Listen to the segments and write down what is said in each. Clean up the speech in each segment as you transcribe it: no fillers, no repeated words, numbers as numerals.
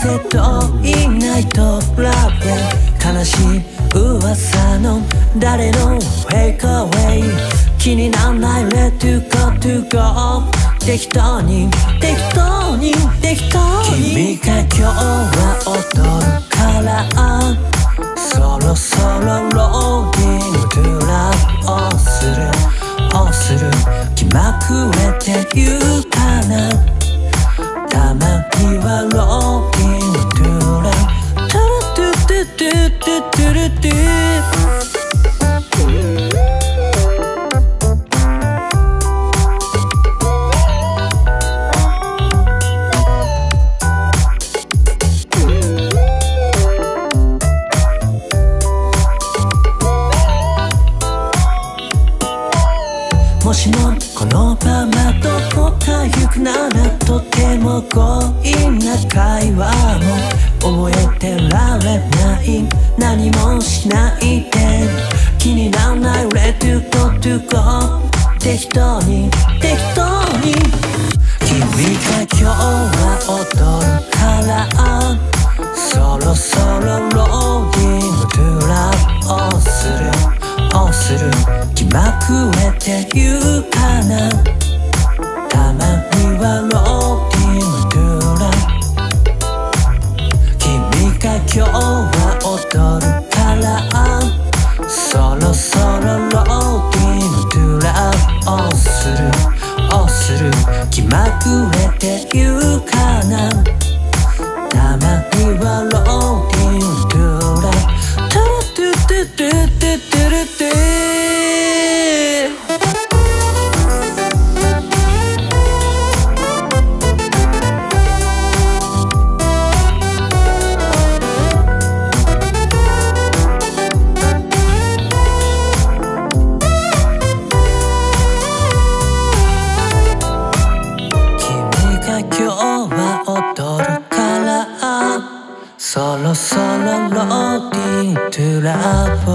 けどいないとラブ悲しい噂の誰のフェイクアウェイ気になんない Let to go to go 適当に適当に適当に君が今日は踊るからそろそろローディングトゥラブをする気まくれて言うかなたまにはローディングトゥラブトゥルトゥトゥトゥトゥルトゥもしもこのままどこか行くならとても強引な会話も覚えてられない何もしないで気にならない Let you go to go 適当に適当に君が今日は踊るからそろそろローディングトゥラブをする気まくれて言うかなたまにはローディングトゥラブ君が今日は踊るからそろそろローディングトゥラブをする気まくれて言うかなたまにはローディングトゥラブトゥトゥトゥトゥトゥトゥルトゥそろそろローディングトゥラブ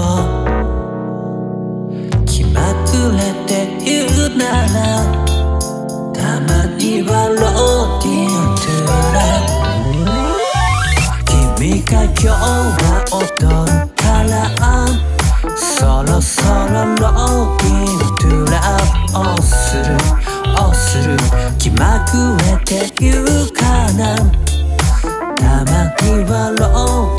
気まくれて言うならたまにはローディングトゥラブ君が今日は踊るからそろそろローディングトゥラブをする気まくれて言うかなたまにはロー